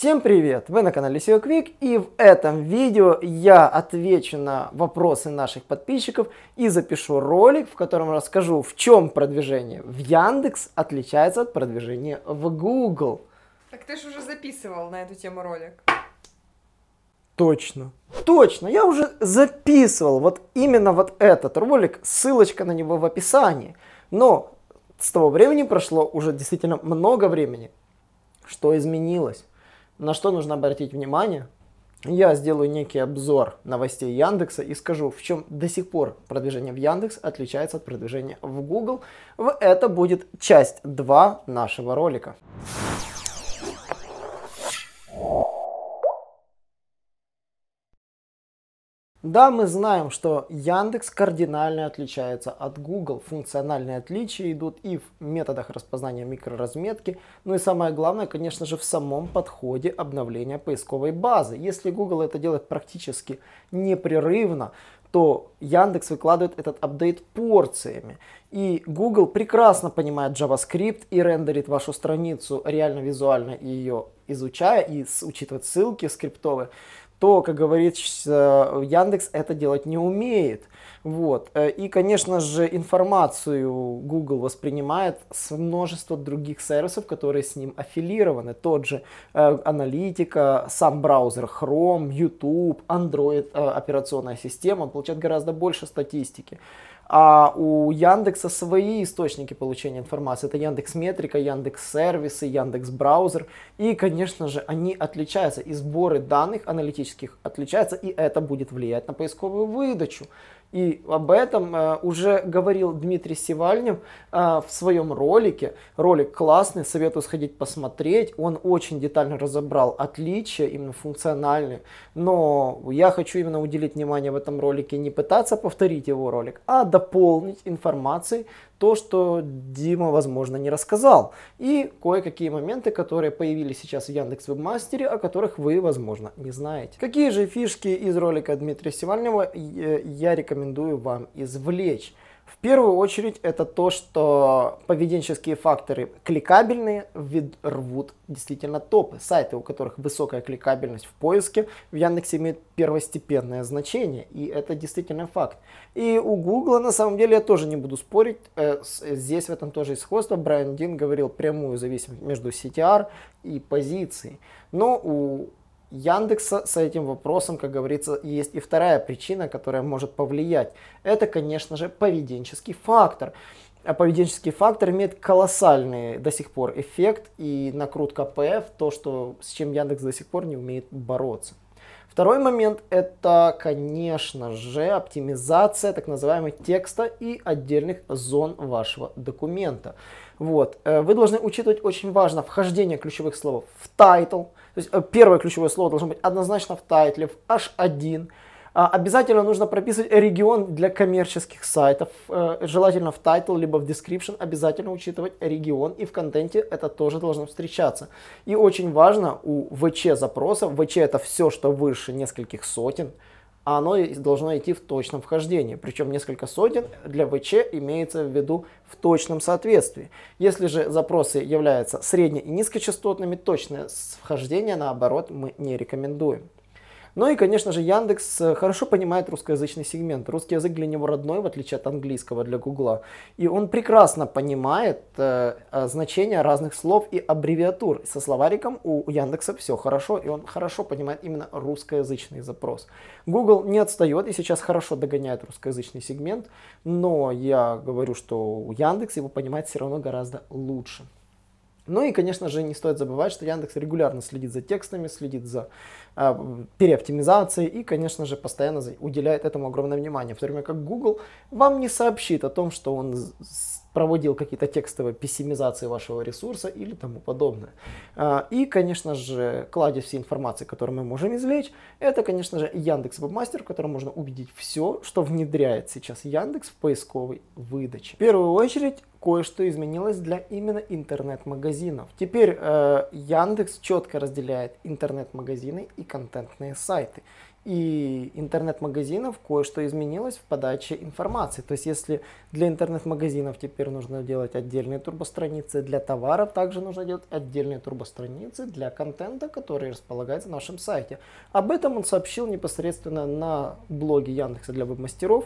Всем привет! Вы на канале SEO Quick, и в этом видео я отвечу на вопросы наших подписчиков и запишу ролик, в котором расскажу, в чем продвижение в Яндекс отличается от продвижения в Google. Так ты же уже записывал на эту тему ролик. Точно, я уже записывал вот именно вот этот ролик, ссылочка на него в описании. Но с того времени прошло уже действительно много времени. Что изменилось? На что нужно обратить внимание? Я сделаю некий обзор новостей Яндекса и скажу, в чем до сих пор продвижение в Яндекс отличается от продвижения в Google. Это будет часть 2 нашего ролика. Да, мы знаем, что Яндекс кардинально отличается от Google. Функциональные отличия идут и в методах распознания микроразметки, ну и самое главное, конечно же, в самом подходе обновления поисковой базы. Если Google это делает практически непрерывно, то Яндекс выкладывает этот апдейт порциями. И Google прекрасно понимает JavaScript и рендерит вашу страницу реально визуально, ее изучая и учитывает ссылки скриптовые. То, как говорится, Яндекс это делать не умеет. Вот. И, конечно же, информацию Google воспринимает с множества других сервисов, которые с ним аффилированы. Тот же аналитика, сам браузер Chrome, YouTube, Android операционная система получает гораздо больше статистики. А у Яндекса свои источники получения информации. Это Яндекс.Метрика, Яндекс.Сервисы, Яндекс.Браузер. И, конечно же, они отличаются. И сборы данных аналитических отличаются. И это будет влиять на поисковую выдачу. И об этом уже говорил Дмитрий Сивальнев в своем ролике. Ролик классный, советую сходить посмотреть. Он очень детально разобрал отличия, именно функциональные. Но я хочу именно уделить внимание в этом ролике, не пытаться повторить его ролик, а дополнить информацией то, что Дима, возможно, не рассказал. И кое-какие моменты, которые появились сейчас в Яндекс.Вебмастере, о которых вы, возможно, не знаете. Какие же фишки из ролика Дмитрия Сивальнева я рекомендую вам извлечь? В первую очередь это то, что поведенческие факторы кликабельные рвут действительно топы. Сайты, у которых высокая кликабельность в поиске, в Яндексе имеют первостепенное значение. И это действительно факт. И у Гугла, на самом деле, я тоже не буду спорить. Здесь в этом тоже есть сходство. Брайан Дин говорил прямую зависимость между CTR и позицией. Но у Яндекса с этим вопросом, как говорится, есть и вторая причина, которая может повлиять. Это, конечно же, поведенческий фактор. А поведенческий фактор имеет колоссальный до сих пор эффект и накрутка ПФ, то, с чем Яндекс до сих пор не умеет бороться. Второй момент это, конечно же, оптимизация так называемого текста и отдельных зон вашего документа. Вот. Вы должны учитывать, очень важно, вхождение ключевых слов в тайтл. То есть первое ключевое слово должно быть однозначно в тайтле, в H1. Обязательно нужно прописывать регион для коммерческих сайтов. Желательно в title, либо в description обязательно учитывать регион. И в контенте это тоже должно встречаться. И очень важно у ВЧ запросов, ВЧ это все, что выше нескольких сотен, оно должно идти в точном вхождении. Причем несколько сотен для ВЧ имеется в виду в точном соответствии. Если же запросы являются средне- и низкочастотными, точное вхождение, наоборот, мы не рекомендуем. Ну и, конечно же, Яндекс хорошо понимает русскоязычный сегмент. Русский язык для него родной, в отличие от английского для Гугла. И он прекрасно понимает значения разных слов и аббревиатур. Со словариком у Яндекса все хорошо, и он хорошо понимает именно русскоязычный запрос. Google не отстает и сейчас хорошо догоняет русскоязычный сегмент, но я говорю, что Яндекс его понимает все равно гораздо лучше. Ну и, конечно же, не стоит забывать, что Яндекс регулярно следит за текстами, следит за переоптимизацией и, конечно же, постоянно уделяет этому огромное внимание. В то время как Google вам не сообщит о том, что он проводил какие-то текстовые пессимизации вашего ресурса или тому подобное. И, конечно же, кладезь всей информации, которую мы можем извлечь, это, конечно же, Яндекс.Вебмастер, в котором можно увидеть все, что внедряет сейчас Яндекс в поисковой выдаче. В первую очередь, кое-что изменилось для именно интернет-магазинов. Теперь Яндекс четко разделяет интернет-магазины и контентные сайты. и интернет-магазинов кое-что изменилось в подаче информации. То есть если для интернет-магазинов теперь нужно делать отдельные турбостраницы, для товаров также нужно делать отдельные турбостраницы для контента, который располагается на нашем сайте. Об этом он сообщил непосредственно на блоге Яндекса для веб-мастеров.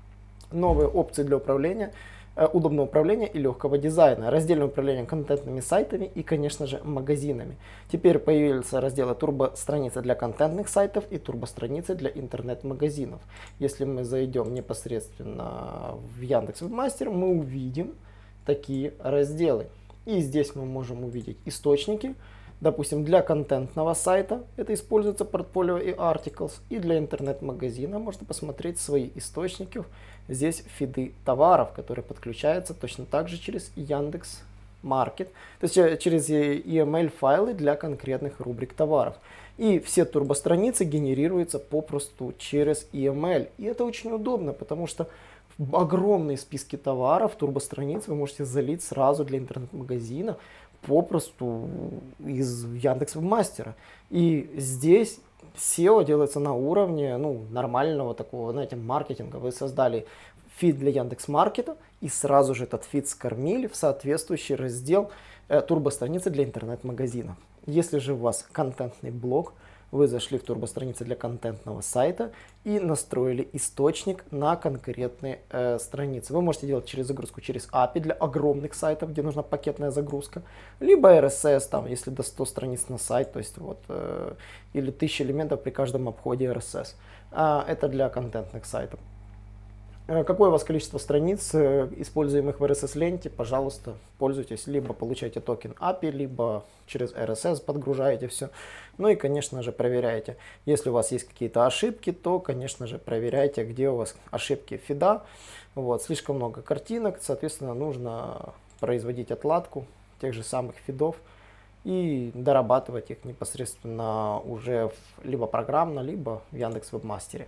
Новые опции для управления, удобного управления и легкого дизайна, раздельное управление контентными сайтами и, конечно же, магазинами. Теперь появился раздел турбостраницы для контентных сайтов и турбостраницы для интернет-магазинов. Если мы зайдем непосредственно в Яндекс.Вебмастер, мы увидим такие разделы. И здесь мы можем увидеть источники. Допустим, для контентного сайта это используется портфолио и articles, и для интернет-магазина можно посмотреть свои источники. Здесь фиды товаров, которые подключаются точно так же через Яндекс.Маркет, то есть через EML файлы для конкретных рубрик товаров. И все турбостраницы генерируются попросту через EML. И это очень удобно, потому что в огромные списки товаров турбостраниц вы можете залить сразу для интернет-магазина попросту из Яндекс.Вебмастера. И здесь SEO делается на уровне нормального такого, знаете, маркетинга. Вы создали фид для Яндекс.Маркета и сразу же этот фид скормили в соответствующий раздел турбостраницы для интернет-магазина. Если же у вас контентный блог, вы зашли в турбостраницы для контентного сайта и настроили источник на конкретные страницы. Вы можете делать загрузку через API для огромных сайтов, где нужна пакетная загрузка, либо RSS, там, если до 100 страниц на сайт, то есть или 1000 элементов при каждом обходе RSS. Это для контентных сайтов. Какое у вас количество страниц, используемых в RSS-ленте, пожалуйста, пользуйтесь. Либо получайте токен API, либо через RSS подгружаете все. Ну и, конечно же, проверяйте. Если у вас есть какие-то ошибки, то, конечно же, проверяйте, где у вас ошибки фида. Слишком много картинок, соответственно, нужно производить отладку тех же самых фидов и дорабатывать их непосредственно уже либо программно, либо в Яндекс.Вебмастере.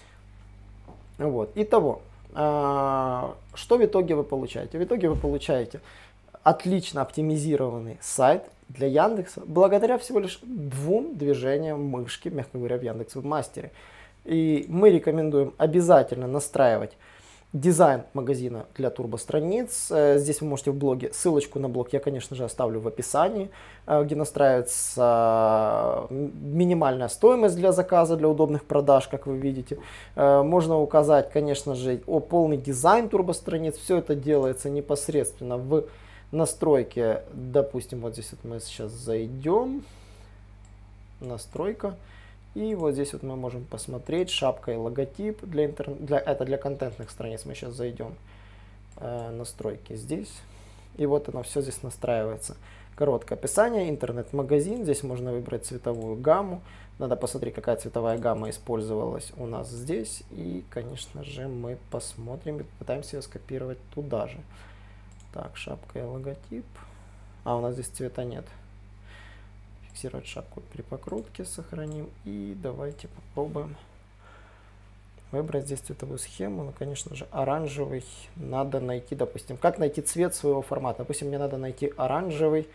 Итого, что в итоге вы получаете? В итоге вы получаете отлично оптимизированный сайт для Яндекса благодаря всего лишь 2 движениям мышки, мягко говоря, в Яндекс.Вебмастере. И мы рекомендуем обязательно настраивать дизайн магазина для турбостраниц. Здесь вы можете в блоге, ссылочку на блог я, конечно же, оставлю в описании, где настраивается минимальная стоимость для заказа, для удобных продаж, как вы видите. Можно указать, конечно же, полный дизайн турбостраниц. Все это делается непосредственно в настройке. Допустим, вот здесь мы сейчас зайдем, настройка. И вот здесь мы можем посмотреть шапка и логотип. Это для контентных страниц. Мы сейчас зайдем. Настройки здесь. И вот оно все здесь настраивается. Короткое описание, интернет-магазин. Здесь можно выбрать цветовую гамму. Надо посмотреть, какая цветовая гамма использовалась у нас здесь. И, конечно же, мы посмотрим и попытаемся ее скопировать туда же. Так, шапка и логотип. У нас здесь цвета нет. Фиксировать шапку при покрутке, сохраним. И давайте попробуем выбрать здесь цветовую схему. Конечно же, оранжевый надо найти, допустим, как найти цвет своего формата. Допустим, мне надо найти оранжевый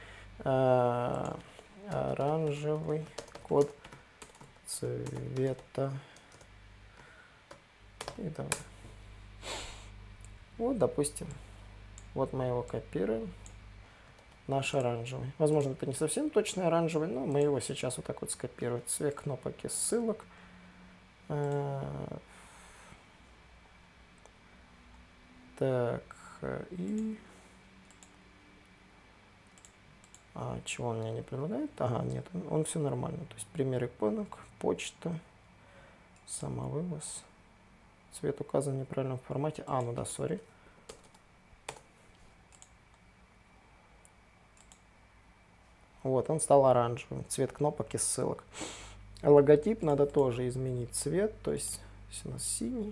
код цвета. И давай. Допустим, мы его копируем. Наш оранжевый. Возможно, это не совсем точный оранжевый, но мы его сейчас вот так вот скопируем. Цвет кнопок и ссылок. Так, и... чего он мне не предлагает? Нет, он все нормально. То есть пример иконок, почта, самовывоз. Цвет указан в неправильном формате. Сори. Он стал оранжевым. Цвет кнопок и ссылок. Логотип надо тоже изменить цвет. То есть, здесь у нас синий.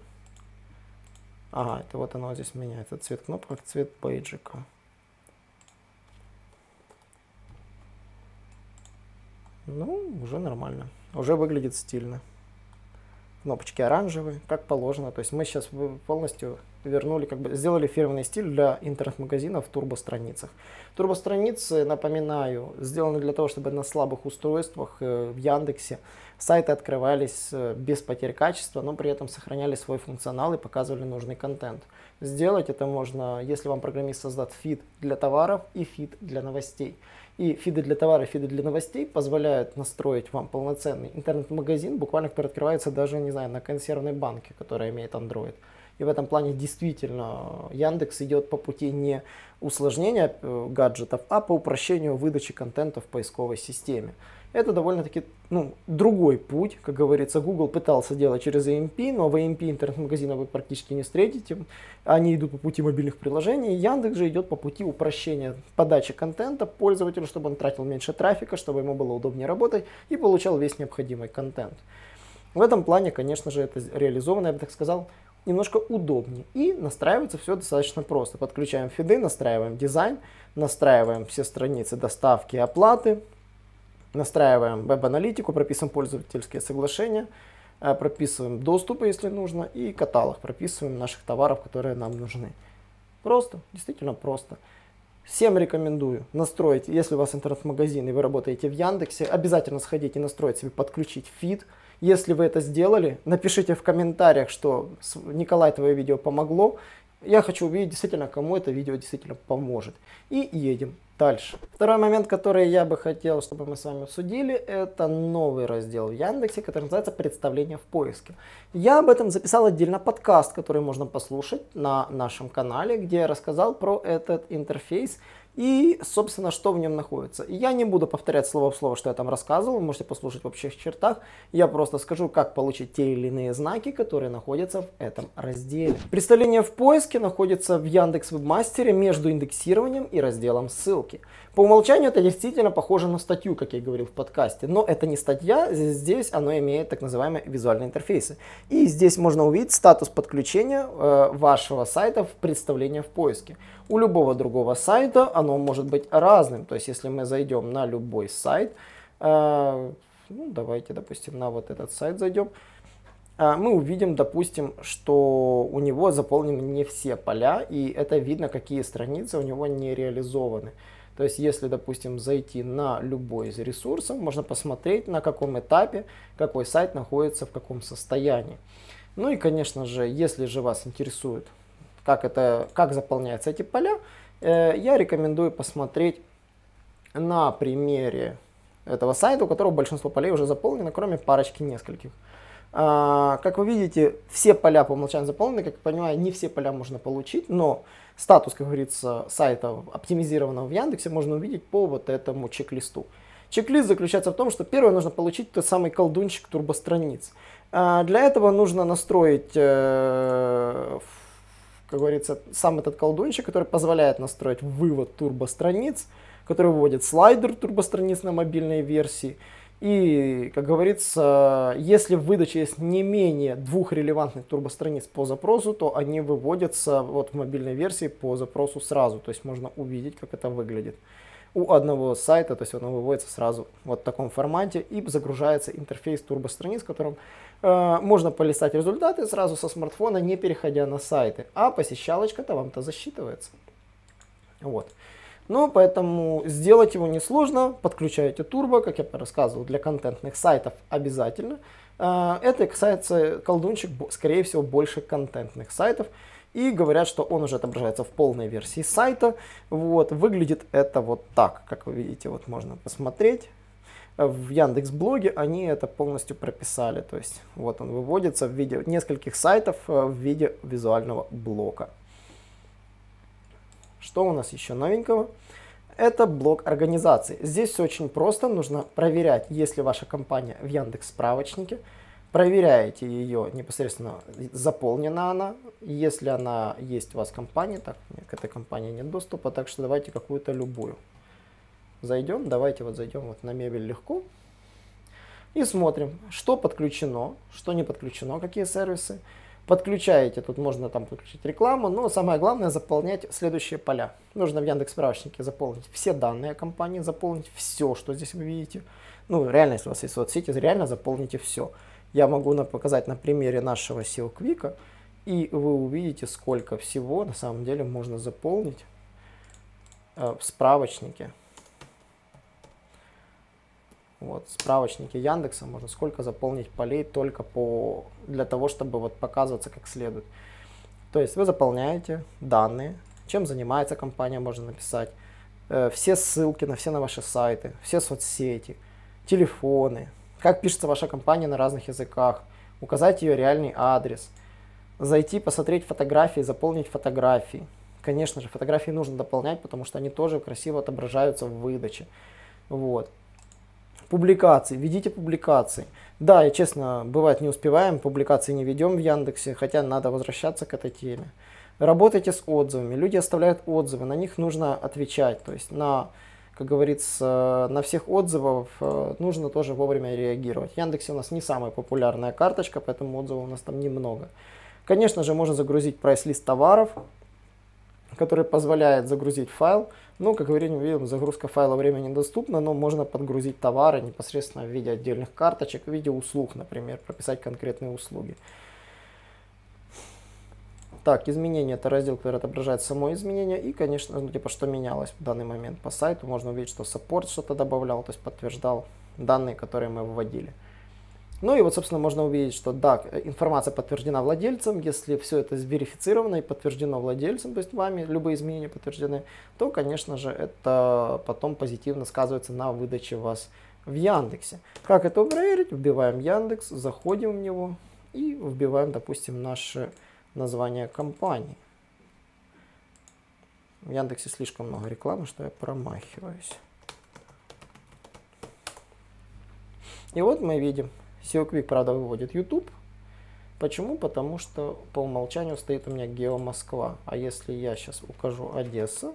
Это оно здесь меняется. Цвет кнопок, цвет бейджика. Уже нормально. Уже выглядит стильно. Кнопочки оранжевые, как положено. То есть мы сейчас полностью вернули, как бы сделали фирменный стиль для интернет-магазинов в турбостраницах. Турбостраницы, напоминаю, сделаны для того, чтобы на слабых устройствах в Яндексе сайты открывались без потерь качества, но при этом сохраняли свой функционал и показывали нужный контент. Сделать это можно, если вам программист создаст фид для товаров и фид для новостей. И фиды для товаров, фиды для новостей позволяют настроить вам полноценный интернет-магазин, буквально который открывается даже, не знаю, на консервной банке, которая имеет Android. И в этом плане действительно Яндекс идет по пути не усложнения гаджетов, а по упрощению выдачи контента в поисковой системе. Это довольно-таки другой путь, как говорится, Google пытался делать через AMP, но в AMP интернет-магазина вы практически не встретите, они идут по пути мобильных приложений, Яндекс же идет по пути упрощения подачи контента пользователю, чтобы он тратил меньше трафика, чтобы ему было удобнее работать и получал весь необходимый контент. В этом плане, конечно же, это реализовано, я бы так сказал, немножко удобнее. И настраивается все достаточно просто. Подключаем фиды, настраиваем дизайн, настраиваем все страницы доставки и оплаты, настраиваем веб-аналитику, прописываем пользовательские соглашения, прописываем доступы, если нужно, и каталог, прописываем наших товаров, которые нам нужны. Просто, действительно просто. Всем рекомендую настроить, если у вас интернет-магазин и вы работаете в Яндексе, обязательно сходите и настроить себе, подключить фид. Если вы это сделали, напишите в комментариях, что Николай, твое видео помогло. Я хочу увидеть действительно, кому это видео действительно поможет. И едем дальше. Второй момент, который я бы хотел, чтобы мы с вами обсудили, это новый раздел в Яндексе, который называется «Представление в поиске». Я об этом записал отдельно подкаст, который можно послушать на нашем канале, где я рассказал про этот интерфейс и, собственно, что в нем находится. И я не буду повторять слово в слово, что я там рассказывал, вы можете послушать в общих чертах. Я просто скажу, как получить те или иные знаки, которые находятся в этом разделе. Представление в поиске находится в Яндекс.Вебмастере между индексированием и разделом ссылки. По умолчанию это действительно похоже на статью, как я и говорил в подкасте, но это не статья, здесь оно имеет так называемые визуальные интерфейсы. И здесь можно увидеть статус подключения вашего сайта в представление в поиске. У любого другого сайта оно может быть разным, то есть если мы зайдем на любой сайт, давайте, допустим, на вот этот сайт зайдем, мы увидим, допустим, что у него заполнены не все поля, и это видно, какие страницы у него не реализованы. То есть, если, допустим, зайти на любой из ресурсов, можно посмотреть, на каком этапе, какой сайт находится в каком состоянии. Ну и, конечно же, если же вас интересует, как заполняются эти поля, я рекомендую посмотреть на примере этого сайта, у которого большинство полей уже заполнено, кроме парочки нескольких. Как вы видите, все поля по умолчанию заполнены, как я понимаю, не все поля можно получить, но статус, как говорится, сайта, оптимизированного в Яндексе, можно увидеть по вот этому чек-листу. Чек-лист заключается в том, что первое нужно получить тот самый колдунчик турбостраниц. Для этого нужно настроить, как говорится, сам этот колдунчик, который позволяет настроить вывод турбостраниц, который выводит слайдер турбостраниц на мобильной версии. И, как говорится, если в выдаче есть не менее 2 релевантных турбостраниц по запросу, то они выводятся вот в мобильной версии по запросу сразу. То есть можно увидеть, как это выглядит. У одного сайта, то есть оно выводится сразу вот в таком формате и загружается интерфейс турбостраниц, в котором можно полистать результаты сразу со смартфона, не переходя на сайты. А посещалочка-то вам-то засчитывается. Вот. Ну, поэтому сделать его несложно, подключаете турбо, как я рассказывал, для контентных сайтов обязательно. Это касается колдунчик, скорее всего, больше контентных сайтов. И говорят, что он уже отображается в полной версии сайта. Вот, выглядит это вот так, как вы видите, вот можно посмотреть. В Яндекс.Блоге они это полностью прописали. То есть вот он выводится в виде нескольких сайтов в виде визуального блока. Что у нас еще новенького? Это блок организации. Здесь все очень просто. Нужно проверять, есть ли ваша компания в Яндекс.Справочнике. Проверяете ее непосредственно, заполнена она. Если она есть у вас в компании, так, к этой компании нет доступа, так что давайте какую-то любую. Зайдем, давайте вот зайдем вот на мебель легко. И смотрим, что подключено, что не подключено, какие сервисы. Подключаете, тут можно там подключить рекламу, но самое главное заполнять следующие поля. Нужно в Яндекс.Справочнике заполнить все данные компании, заполнить все, что здесь вы видите. Ну, реально, если у вас есть соцсети, реально заполните все. Я могу показать на примере нашего SEO Quick. И вы увидите, сколько всего на самом деле можно заполнить в справочнике. Вот, в справочнике Яндекса можно сколько заполнить полей только для того, чтобы вот показываться как следует. То есть вы заполняете данные, чем занимается компания, можно написать, все ссылки на все ваши сайты, все соцсети, телефоны, как пишется ваша компания на разных языках, указать ее реальный адрес, зайти, посмотреть фотографии, заполнить фотографии. Конечно же, фотографии нужно дополнять, потому что они тоже красиво отображаются в выдаче. Вот. Публикации. Ведите публикации. Да, и честно, бывает не успеваем, публикации не ведем в Яндексе, хотя надо возвращаться к этой теме. Работайте с отзывами. Люди оставляют отзывы, на них нужно отвечать. То есть, как говорится, на всех отзывов нужно тоже вовремя реагировать. В Яндексе у нас не самая популярная карточка, поэтому отзывов у нас там немного. Конечно же, можно загрузить прайс-лист товаров, который позволяет загрузить файл. Ну, как видим, загрузка файла времени недоступна, но можно подгрузить товары непосредственно в виде отдельных карточек, в виде услуг, например, прописать конкретные услуги. Так, изменения — это раздел, который отображает само изменение и, конечно, что менялось в данный момент по сайту. Можно увидеть, что саппорт что-то добавлял, то есть подтверждал данные, которые мы вводили. Ну и вот, собственно, можно увидеть, что да, информация подтверждена владельцем. Если все это верифицировано и подтверждено владельцем, то есть вами любые изменения подтверждены, то, конечно же, это потом позитивно сказывается на выдаче вас в Яндексе. Как это проверить? Вбиваем Яндекс, заходим в него и вбиваем, допустим, наше название компании. В Яндексе слишком много рекламы, что я промахиваюсь. И вот мы видим. SEO Quick, правда, выводит YouTube. Почему? Потому что по умолчанию стоит у меня Гео Москва. А если я сейчас укажу Одесса,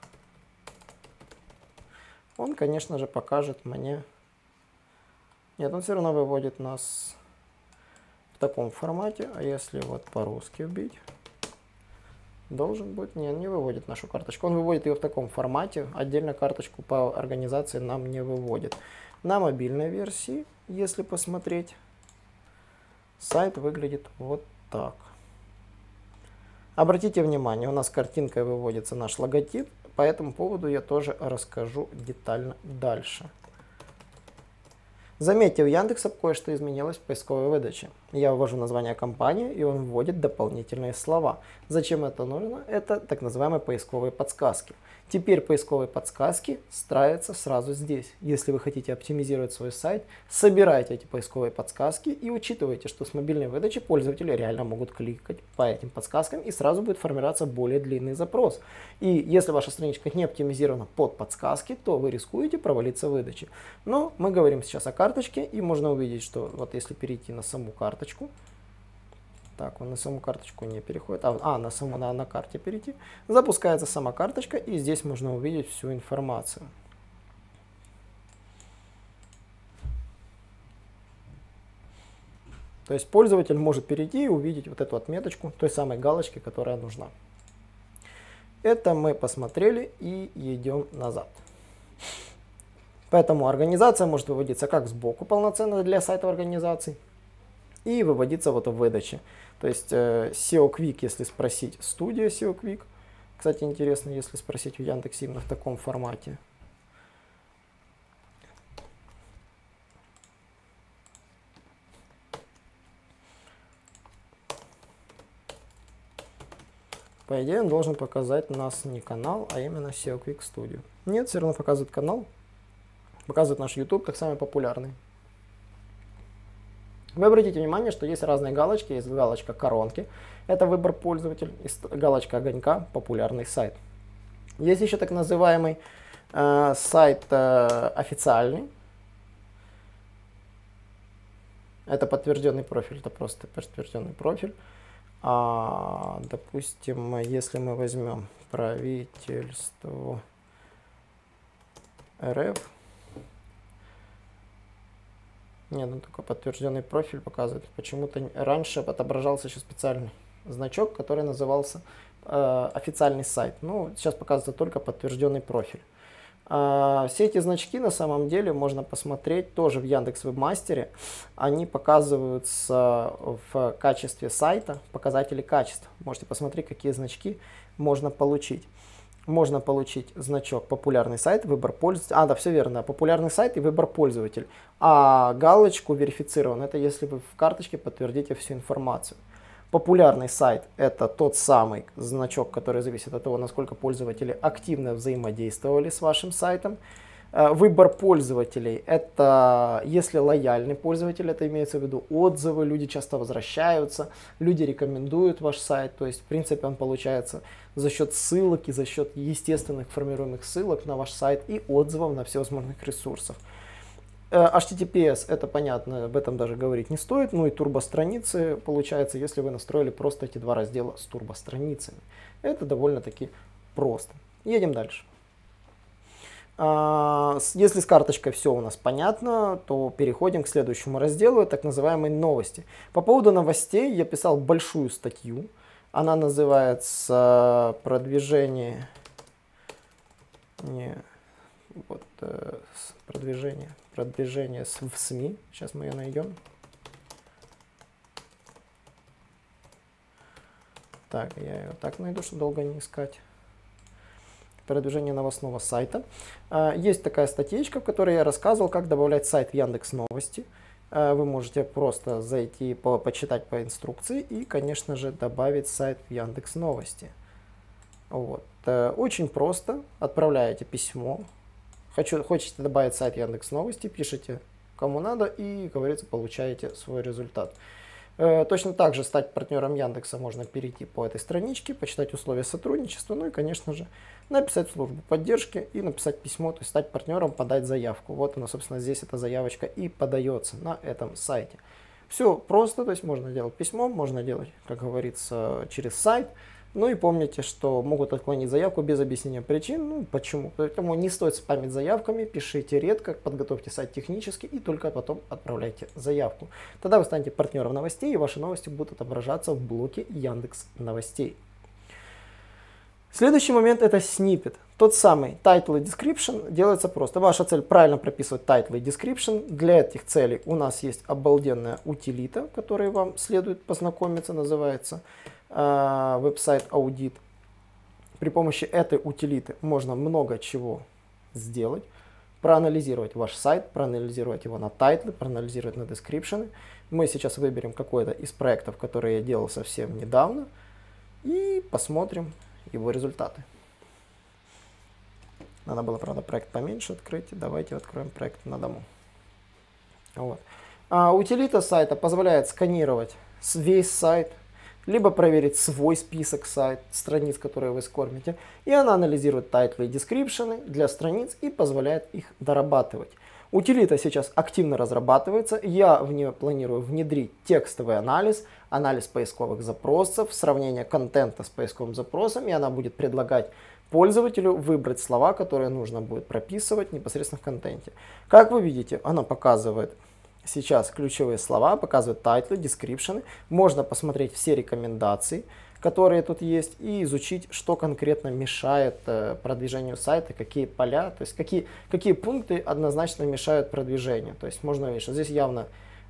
он, конечно же, покажет мне... Нет, он все равно выводит нас в таком формате. А если вот по-русски вбить, должен быть... Нет, не выводит нашу карточку. Он выводит ее в таком формате. Отдельно карточку по организации нам не выводит. На мобильной версии, если посмотреть, сайт выглядит вот так. Обратите внимание, у нас картинкой выводится наш логотип. По этому поводу я тоже расскажу детально дальше. Заметьте, у Яндекса кое-что изменилось в поисковой выдаче. Я ввожу название компании, и он вводит дополнительные слова. Зачем это нужно? Это так называемые поисковые подсказки. Теперь поисковые подсказки ставятся сразу здесь. Если вы хотите оптимизировать свой сайт, собирайте эти поисковые подсказки и учитывайте, что с мобильной выдачи пользователи реально могут кликать по этим подсказкам и сразу будет формироваться более длинный запрос. И если ваша страничка не оптимизирована под подсказки, то вы рискуете провалиться в выдаче. Но мы говорим сейчас о карточке, и можно увидеть, что вот если перейти на саму карточку, так, он на саму карточку не переходит, на карте перейти. Запускается сама карточка, и здесь можно увидеть всю информацию. То есть пользователь может перейти и увидеть вот эту отметочку той самой галочки, которая нужна. Это мы посмотрели и идем назад. Поэтому организация может выводиться как сбоку полноценно для сайта организаций и выводиться вот в выдаче. То есть SEO Quick, если спросить, студия SEO Quick. Кстати, интересно, если спросить в Яндексе именно в таком формате. По идее, он должен показать нас не канал, а именно SEO Quick Studio. Нет, все равно показывает канал. Показывает наш YouTube как самый популярный. Вы обратите внимание, что есть разные галочки. Есть галочка коронки, это выбор пользователя, и галочка огонька, популярный сайт. Есть еще так называемый сайт официальный. Это подтвержденный профиль, это просто подтвержденный профиль. Допустим, если мы возьмем правительство РФ, нет, ну только подтвержденный профиль показывает. Почему-то раньше отображался еще специальный значок, который назывался официальный сайт. Ну, сейчас показывается только подтвержденный профиль. Все эти значки на самом деле можно посмотреть тоже в Яндекс.Вебмастере. Они показываются в качестве сайта, показатели качества. Можете посмотреть, какие значки можно получить. Можно получить значок популярный сайт, выбор пользователя. Да, все верно, популярный сайт и выбор пользователя. А галочку верифицирован, это если вы в карточке подтвердите всю информацию. Популярный сайт – это тот самый значок, который зависит от того, насколько пользователи активно взаимодействовали с вашим сайтом. Выбор пользователей – это если лояльный пользователь, это имеется в виду отзывы, люди часто возвращаются, люди рекомендуют ваш сайт. То есть, в принципе, он получается за счет ссылок и за счет естественных формируемых ссылок на ваш сайт и отзывов на всевозможных ресурсах. HTTPS, это понятно, об этом даже говорить не стоит. Ну и турбостраницы, получается, если вы настроили просто эти два раздела с турбостраницами. Это довольно-таки просто. Едем дальше. Если с карточкой все у нас понятно, то переходим к следующему разделу, так называемые новости. По поводу новостей я писал большую статью. Она называется «Продвижение в СМИ». Сейчас мы ее найдем. Так, я ее так найду, чтобы долго не искать. Продвижение новостного сайта. Есть такая статьечка, в которой я рассказывал, как добавлять сайт в Яндекс.Новости. Вы можете просто зайти, почитать по инструкции и, конечно же, добавить сайт в Яндекс.Новости. Вот. Очень просто. Отправляете письмо. Хотите добавить сайт Яндекс.Новости, пишите кому надо и, говорится, получаете свой результат. Точно так же стать партнером Яндекса можно перейти по этой страничке, почитать условия сотрудничества, ну и, конечно же, написать в службу поддержки и написать письмо, то есть стать партнером, подать заявку. Вот она, собственно, здесь эта заявочка и подается на этом сайте. Все просто, то есть можно делать письмо, можно делать, как говорится, через сайт. Ну и помните, что могут отклонить заявку без объяснения причин. Ну почему? Поэтому не стоит спамить заявками, пишите редко, подготовьте сайт технически и только потом отправляйте заявку. Тогда вы станете партнером новостей и ваши новости будут отображаться в блоке Яндекс Новостей. Следующий момент это сниппет. Тот самый title и description делается просто. Ваша цель правильно прописывать title и description. Для этих целей у нас есть обалденная утилита, которой вам следует познакомиться, называется веб-сайт аудит. При помощи этой утилиты можно много чего сделать. Проанализировать ваш сайт, проанализировать его на тайтлы, проанализировать на description. Мы сейчас выберем какой-то из проектов, который я делал совсем недавно. И посмотрим его результаты. Надо было, правда, проект поменьше открыть. Давайте откроем проект на дому. Вот. Утилита сайта позволяет сканировать весь сайт, либо проверить свой список страниц, которые вы скормите. И она анализирует тайтлы и дескрипшены для страниц и позволяет их дорабатывать. Утилита сейчас активно разрабатывается. Я в нее планирую внедрить текстовый анализ, анализ поисковых запросов, сравнение контента с поисковым запросом. И она будет предлагать пользователю выбрать слова, которые нужно будет прописывать непосредственно в контенте. Как вы видите, она показывает сейчас ключевые слова, показывает тайтлы, дескрипшены. Можно посмотреть все рекомендации, которые тут есть, и изучить, что конкретно мешает продвижению сайта, какие поля, то есть какие пункты однозначно мешают продвижению. То есть можно видеть, что здесь явно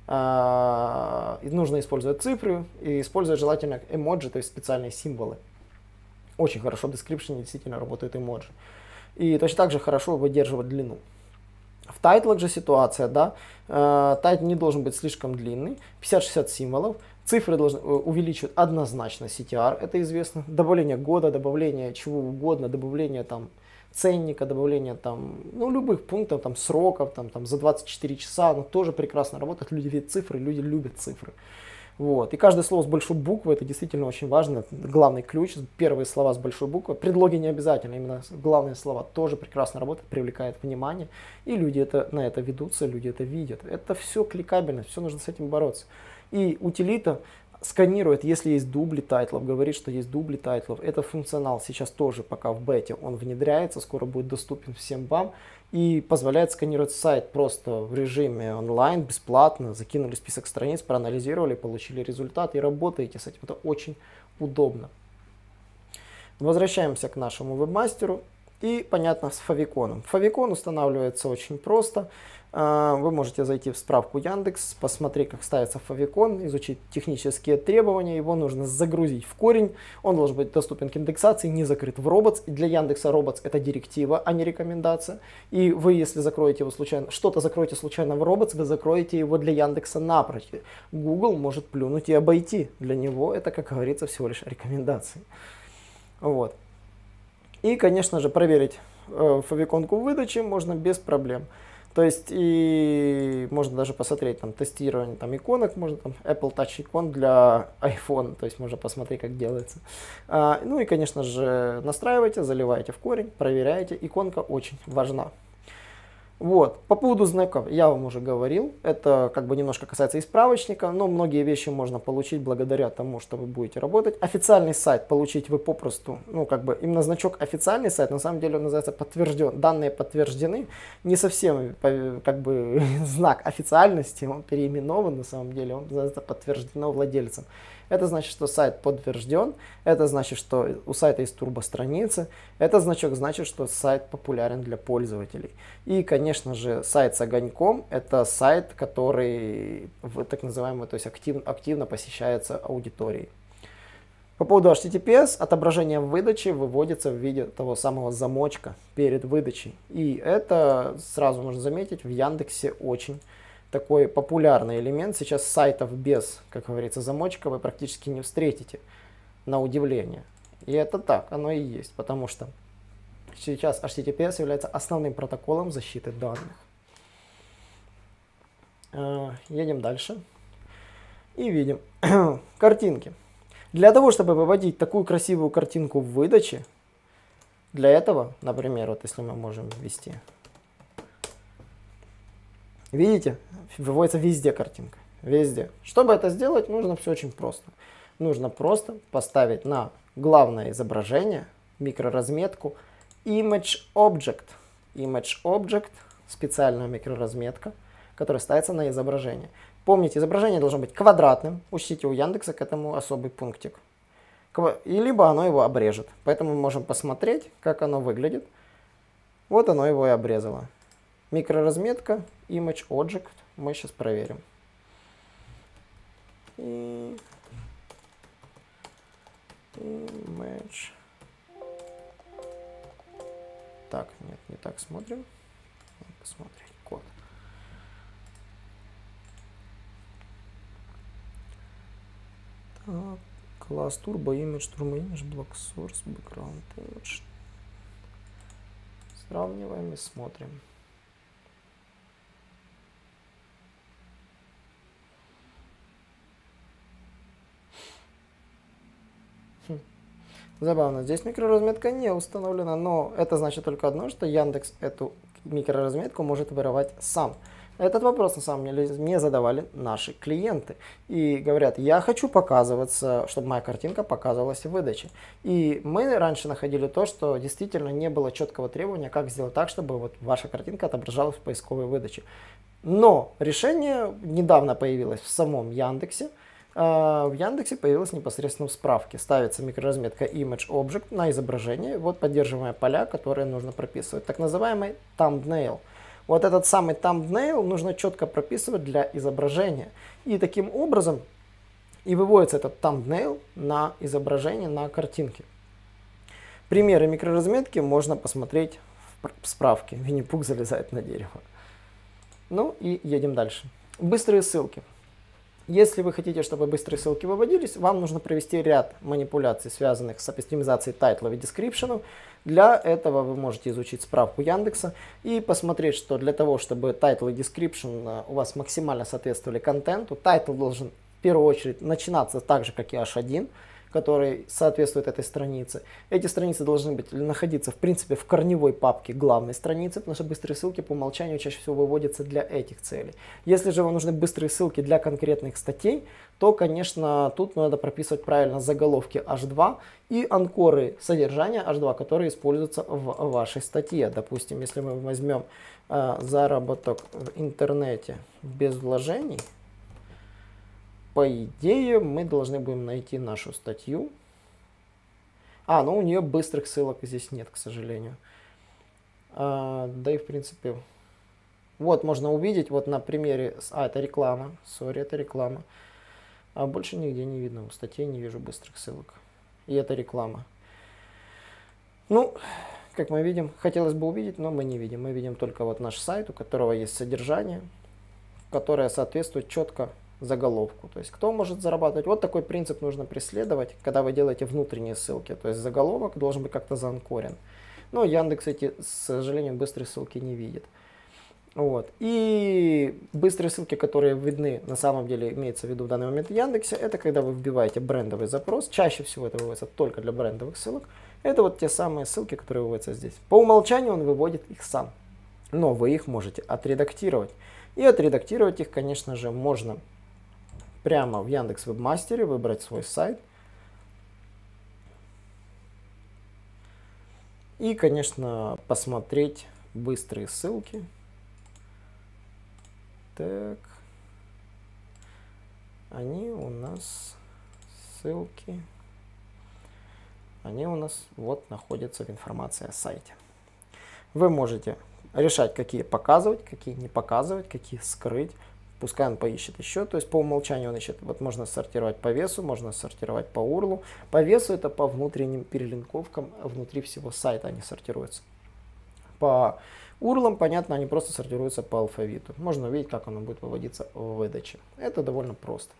нужно использовать цифры и использовать желательно эмоджи, то есть специальные символы. Очень хорошо в description действительно работают эмоджи. И точно так же хорошо выдерживать длину. В тайтлах же ситуация, да, тайтл не должен быть слишком длинный, 50-60 символов, цифры должны увеличивать однозначно CTR, это известно, добавление года, добавление чего угодно, добавление там ценника, добавление там, ну, любых пунктов, там, сроков, там за 24 часа, оно тоже прекрасно работает, люди видят цифры, люди любят цифры. Вот. И каждое слово с большой буквы, это действительно очень важно, главный ключ, первые слова с большой буквы, предлоги не обязательно, именно главные слова тоже прекрасно работают, привлекают внимание, и люди на это ведутся, люди это видят. Это все кликабельно, все нужно с этим бороться. И утилита сканирует, если есть дубли тайтлов, говорит, что есть дубли тайтлов. Это функционал сейчас тоже пока в бете, он внедряется, скоро будет доступен всем вам. И позволяет сканировать сайт просто в режиме онлайн, бесплатно. Закинули список страниц, проанализировали, получили результат и работаете с этим. Это очень удобно. Возвращаемся к нашему вебмастеру. И, понятно, с favicon. Favicon устанавливается очень просто. Вы можете зайти в справку Яндекс, посмотреть, как ставится favicon, изучить технические требования. Его нужно загрузить в корень. Он должен быть доступен к индексации, не закрыт в Robots. И для Яндекса Robots это директива, а не рекомендация. И вы, если закроете его случайно, что-то закроете случайно в Robots, вы закроете его для Яндекса напрочь. Google может плюнуть и обойти. Для него это, как говорится, всего лишь рекомендации. Вот. И, конечно же, проверить favicon-ку выдачи можно без проблем. То есть и можно даже посмотреть там тестирование там иконок, можно там Apple Touch икон для iPhone, то есть можно посмотреть, как делается. Ну и, конечно же, настраивайте, заливайте в корень, проверяйте. Иконка очень важна. Вот. По поводу знаков я вам уже говорил, это как бы немножко касается и справочника, но многие вещи можно получить благодаря тому, что вы будете работать. Официальный сайт получить вы попросту, ну как бы именно значок официальный сайт, на самом деле он называется подтвержден, данные подтверждены, не совсем как бы знак официальности, он переименован на самом деле, он называется подтверждено владельцем. Это значит, что сайт подтвержден, это значит, что у сайта есть турбостраницы, этот значок значит, что сайт популярен для пользователей. И, конечно же, сайт с огоньком – это сайт, который так называемый, то есть активно посещается аудиторией. По поводу HTTPS, отображение выдачи выводится в виде того самого замочка перед выдачей. И это, сразу нужно заметить, в Яндексе очень такой популярный элемент. Сейчас сайтов без, как говорится, замочка вы практически не встретите, на удивление. И это так, оно и есть, потому что сейчас HTTPS является основным протоколом защиты данных. Едем дальше. И видим картинки. Для того, чтобы выводить такую красивую картинку в выдаче, для этого, например, вот если мы можем ввести, видите, выводится везде картинка, везде. Чтобы это сделать, нужно все очень просто. Нужно просто поставить на главное изображение, микроразметку, Image Object. Image Object, специальная микроразметка, которая ставится на изображение. Помните, изображение должно быть квадратным. Учтите, у Яндекса к этому особый пунктик. И либо оно его обрежет. Поэтому мы можем посмотреть, как оно выглядит. Вот оно его и обрезало. Микроразметка, Image Object. Мы сейчас проверим. И... Image. Так, нет, не так смотрим. Надо посмотреть код. Так, класс Turbo Image, Block Source, Background Image. Сравниваем и смотрим. Забавно, здесь микроразметка не установлена, но это значит только одно, что Яндекс эту микроразметку может воровать сам. Этот вопрос на самом деле мне задавали наши клиенты. И говорят, я хочу показываться, чтобы моя картинка показывалась в выдаче. И мы раньше находили то, что действительно не было четкого требования, как сделать так, чтобы вот ваша картинка отображалась в поисковой выдаче. Но решение недавно появилось в самом Яндексе. В Яндексе появилась непосредственно в справке. Ставится микроразметка Image Object на изображение. Вот поддерживаемые поля, которые нужно прописывать. Так называемый thumbnail. Вот этот самый thumbnail нужно четко прописывать для изображения. И таким образом и выводится этот thumbnail на изображение, на картинке. Примеры микроразметки можно посмотреть в справке. Винни-Пух залезает на дерево. Ну и едем дальше. Быстрые ссылки. Если вы хотите, чтобы быстрые ссылки выводились, вам нужно провести ряд манипуляций, связанных с оптимизацией тайтлов и дескрипшенов. Для этого вы можете изучить справку Яндекса и посмотреть, что для того, чтобы тайтл и description у вас максимально соответствовали контенту, тайтл должен в первую очередь начинаться так же, как и H1, который соответствует этой странице. Эти страницы должны быть находиться, в принципе, в корневой папке главной страницы, потому что быстрые ссылки по умолчанию чаще всего выводятся для этих целей. Если же вам нужны быстрые ссылки для конкретных статей, то, конечно, тут надо прописывать правильно заголовки H2 и анкоры содержания H2, которые используются в вашей статье. Допустим, если мы возьмем заработок в интернете без вложений, по идее, мы должны будем найти нашу статью. Но у нее быстрых ссылок здесь нет, к сожалению. Да и в принципе, вот можно увидеть, вот на примере, это реклама, это реклама. А больше нигде не видно, в статье не вижу быстрых ссылок. И это реклама. Ну, как мы видим, хотелось бы увидеть, но мы не видим. Мы видим только вот наш сайт, у которого есть содержание, которое соответствует четко заголовку. То есть кто может зарабатывать. Вот такой принцип нужно преследовать, когда вы делаете внутренние ссылки. То есть заголовок должен быть как-то заанкорен. Но Яндекс эти, к сожалению, быстрые ссылки не видит. Вот. И быстрые ссылки, которые видны, на самом деле имеется в виду в данный момент в Яндексе, это когда вы вбиваете брендовый запрос. Чаще всего это выводится только для брендовых ссылок. Это вот те самые ссылки, которые выводятся здесь. По умолчанию он выводит их сам. Но вы их можете отредактировать. И отредактировать их, конечно же, можно прямо в Яндекс Вебмастере, выбрать свой сайт. И, конечно, посмотреть быстрые ссылки. Так, они у нас ссылки, они у нас вот находятся в информации о сайте. Вы можете решать, какие показывать, какие не показывать, какие скрыть. Пускай он поищет еще, то есть по умолчанию он ищет. Вот можно сортировать по весу, можно сортировать по URL. По весу это по внутренним перелинковкам внутри всего сайта они сортируются. По URL, понятно, они просто сортируются по алфавиту. Можно увидеть, как оно будет выводиться в выдаче. Это довольно просто.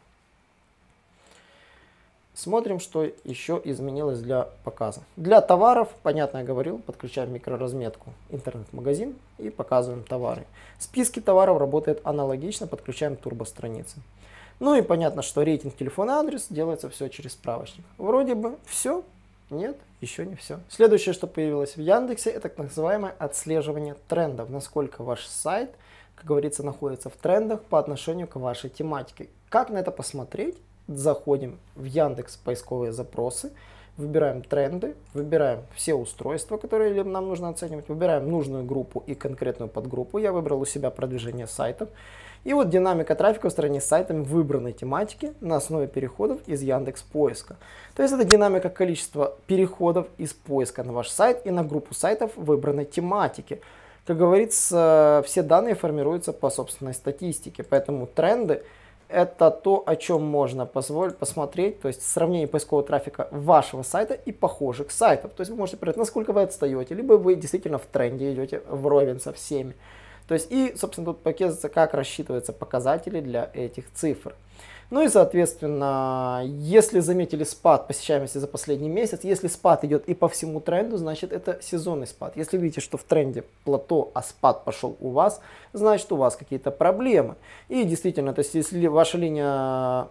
Смотрим, что еще изменилось для показа. Для товаров, понятно, я говорил, подключаем микроразметку интернет-магазин и показываем товары. Списки товаров работает аналогично, подключаем турбостраницы. Ну и понятно, что рейтинг, телефон и адрес делается все через справочник. Вроде бы все. Нет, еще не все. Следующее, что появилось в Яндексе, это так называемое отслеживание трендов. Насколько ваш сайт, как говорится, находится в трендах по отношению к вашей тематике. Как на это посмотреть? Заходим в Яндекс поисковые запросы, выбираем тренды, выбираем все устройства, которые нам нужно оценивать, выбираем нужную группу и конкретную подгруппу. Я выбрал у себя продвижение сайтов. И вот динамика трафика в стране с сайтами выбранной тематики на основе переходов из Яндекс Поиска. То есть это динамика количества переходов из поиска на ваш сайт и на группу сайтов выбранной тематики. Как говорится, все данные формируются по собственной статистике, поэтому тренды это то, о чем можно посмотреть, то есть сравнение поискового трафика вашего сайта и похожих сайтов. То есть вы можете проверить, насколько вы отстаете, либо вы действительно в тренде идете вровень со всеми. То есть и, собственно, тут показывается, как рассчитываются показатели для этих цифр. Ну и, соответственно, если заметили спад посещаемости за последний месяц, если спад идет и по всему тренду, значит это сезонный спад. Если видите, что в тренде плато, а спад пошел у вас, значит у вас какие-то проблемы. И действительно, то есть если ваша линия...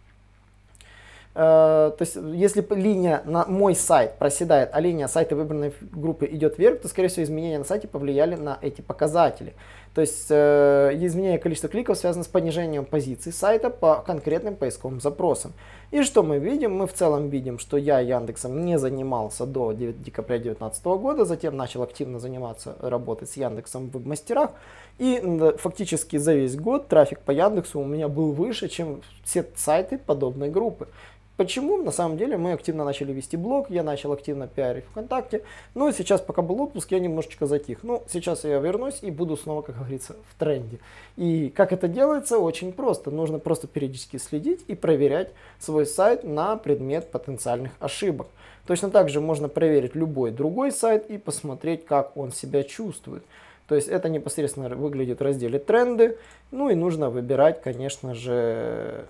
То есть, если линия на мой сайт проседает, а линия сайта выбранной группы идет вверх, то, скорее всего, изменения на сайте повлияли на эти показатели. То есть, изменение количества кликов связано с понижением позиций сайта по конкретным поисковым запросам. И что мы видим? Мы в целом видим, что я Яндексом не занимался до декабря 2019 года, затем начал активно заниматься, работать с Яндексом в веб-мастерах. И фактически за весь год трафик по Яндексу у меня был выше, чем все сайты подобной группы. Почему? На самом деле мы активно начали вести блог, я начал активно пиарить ВКонтакте. Ну и сейчас, пока был отпуск, я немножечко затих. Ну, сейчас я вернусь и буду снова, как говорится, в тренде. И как это делается? Очень просто. Нужно просто периодически следить и проверять свой сайт на предмет потенциальных ошибок. Точно так же можно проверить любой другой сайт и посмотреть, как он себя чувствует. То есть это непосредственно выглядит в разделе тренды. Ну и нужно выбирать, конечно же...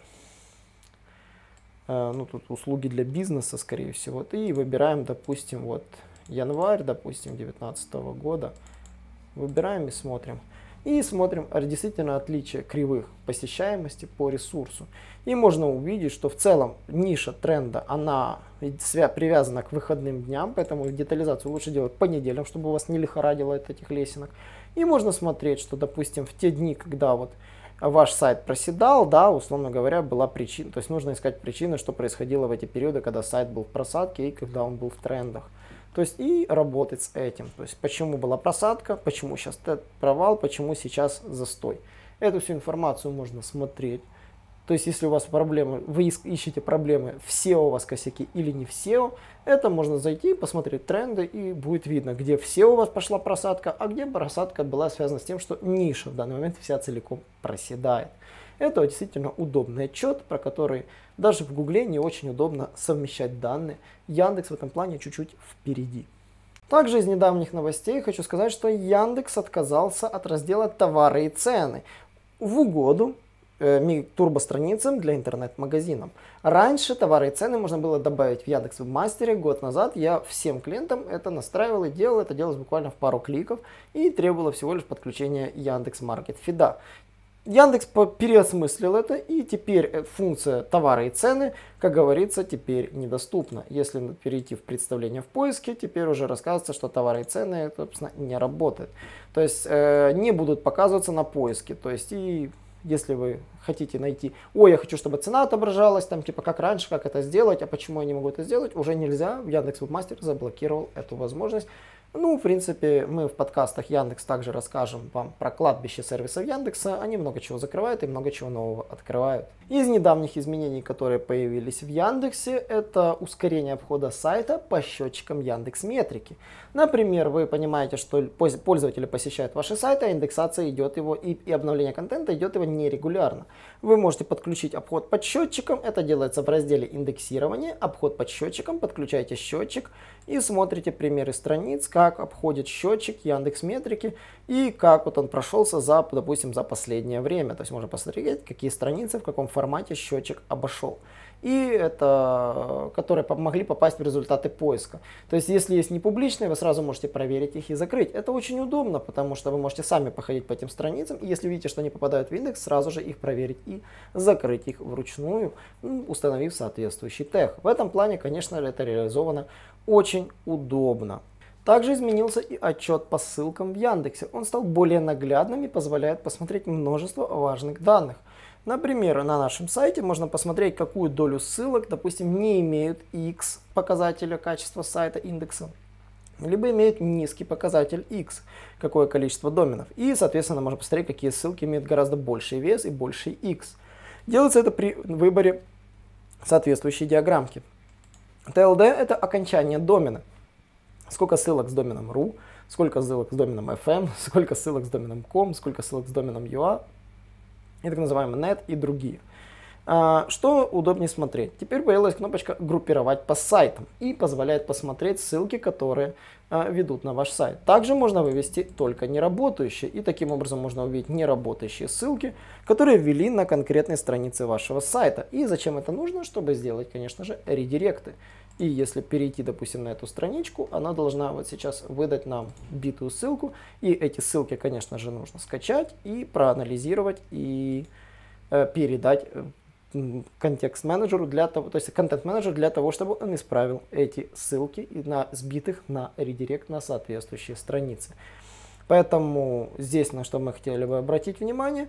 Ну, тут услуги для бизнеса, скорее всего. И выбираем, допустим, вот январь, допустим, 2019 года. Выбираем и смотрим. И смотрим действительно отличие кривых посещаемости по ресурсу. И можно увидеть, что в целом ниша тренда, она привязана к выходным дням, поэтому детализацию лучше делать по неделям, чтобы у вас не лихорадило от этих лесенок. И можно смотреть, что, допустим, в те дни, когда вот ваш сайт проседал, да, условно говоря, была причина, то есть нужно искать причины, что происходило в эти периоды, когда сайт был в просадке и когда он был в трендах. То есть и работать с этим, то есть почему была просадка, почему сейчас провал, почему сейчас застой. Эту всю информацию можно смотреть То есть, если у вас проблемы, вы ищете проблемы в SEO у вас косяки или не в SEO, это можно зайти, посмотреть тренды, и будет видно, где в SEO у вас пошла просадка, а где просадка была связана с тем, что ниша в данный момент вся целиком проседает. Это действительно удобный отчет, про который даже в Гугле не очень удобно совмещать данные. Яндекс в этом плане чуть-чуть впереди. Также из недавних новостей хочу сказать, что Яндекс отказался от раздела «Товары и цены» в угоду турбостраницам для интернет-магазинов. Раньше товары и цены можно было добавить в Яндекс Вебмастере. Год назад я всем клиентам это настраивал и делал. Это делалось буквально в пару кликов и требовало всего лишь подключения Яндекс.Маркет Фида. Яндекс переосмыслил это, и теперь функция товары и цены, как говорится, теперь недоступна. Если перейти в представление в поиске, теперь уже рассказывается, что товары и цены, собственно, не работают. То есть не будут показываться на поиске. То есть и если вы хотите найти, ой, я хочу, чтобы цена отображалась, там типа как раньше, как это сделать, а почему я не могу это сделать, уже нельзя. Яндекс Вебмастер заблокировал эту возможность. Ну, в принципе, мы в подкастах Яндекс также расскажем вам про кладбище сервисов Яндекса. Они много чего закрывают и много чего нового открывают. Из недавних изменений, которые появились в Яндексе, это ускорение обхода сайта по счетчикам Яндекс.Метрики. Например, вы понимаете, что пользователи посещают ваши сайты, а индексация идет его и обновление контента идет его нерегулярно. Вы можете подключить обход под счетчиком. Это делается в разделе индексирования. Обход под счетчиком. Подключаете счетчик и смотрите примеры страниц, как обходит счетчик Яндекс.Метрики и как вот он прошелся за, допустим, за последнее время. То есть можно посмотреть, какие страницы, в каком формате счетчик обошел. И это, которые могли попасть в результаты поиска. То есть, если есть непубличные, вы сразу можете проверить их и закрыть. Это очень удобно, потому что вы можете сами походить по этим страницам, и если видите, что они попадают в индекс, сразу же их проверить и закрыть их вручную, установив соответствующий тег. В этом плане, конечно, это реализовано очень удобно. Также изменился и отчет по ссылкам в Яндексе. Он стал более наглядным и позволяет посмотреть множество важных данных. Например, на нашем сайте можно посмотреть, какую долю ссылок, допустим, не имеют X показателя качества сайта индекса, либо имеют низкий показатель X, какое количество доменов. И, соответственно, можно посмотреть, какие ссылки имеют гораздо больший вес и больший X. Делается это при выборе соответствующей диаграммки. TLD – это окончание домена. Сколько ссылок с доменом .ru, сколько ссылок с доменом .fm, сколько ссылок с доменом .com, сколько ссылок с доменом .ua. И так называемый net и другие. Что удобнее смотреть? Теперь появилась кнопочка «Группировать по сайтам» и позволяет посмотреть ссылки, которые ведут на ваш сайт. Также можно вывести только неработающие, и таким образом можно увидеть неработающие ссылки, которые ввели на конкретной странице вашего сайта. И зачем это нужно? Чтобы сделать, конечно же, редиректы. И если перейти, допустим, на эту страничку, она должна вот сейчас выдать нам битую ссылку. И эти ссылки, конечно же, нужно скачать и проанализировать и передать контекст-менеджеру для того, то есть контент-менеджеру для того, чтобы он исправил эти ссылки сбитых на редирект на соответствующие страницы. Поэтому здесь на что мы хотели бы обратить внимание,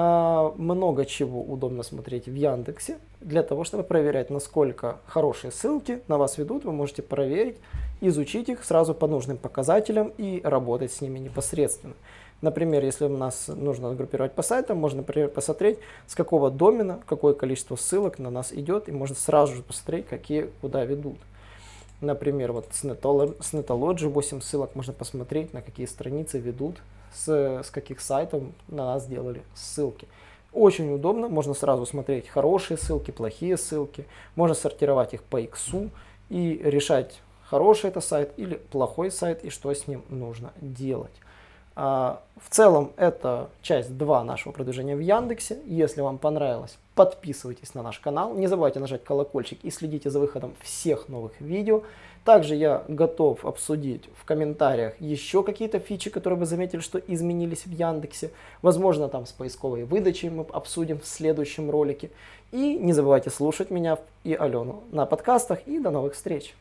много чего удобно смотреть в Яндексе для того, чтобы проверять, насколько хорошие ссылки на вас ведут. Вы можете проверить, изучить их сразу по нужным показателям и работать с ними непосредственно. Например, если у нас нужно группировать по сайтам, можно, например, посмотреть, с какого домена, какое количество ссылок на нас идет, и можно сразу же посмотреть, какие куда ведут. Например, вот с Netology 8 ссылок можно посмотреть, на какие страницы ведут, с каких сайтов на нас делали ссылки. Очень удобно, можно сразу смотреть хорошие ссылки, плохие ссылки, можно сортировать их по иксу и решать, хороший это сайт или плохой сайт, и что с ним нужно делать. В целом, это часть 2 нашего продвижения в Яндексе. Если вам понравилось, подписывайтесь на наш канал. Не забывайте нажать колокольчик и следите за выходом всех новых видео. Также я готов обсудить в комментариях еще какие-то фичи, которые вы заметили, что изменились в Яндексе. Возможно, там с поисковой выдачей мы обсудим в следующем ролике. И не забывайте слушать меня и Алену на подкастах. И до новых встреч!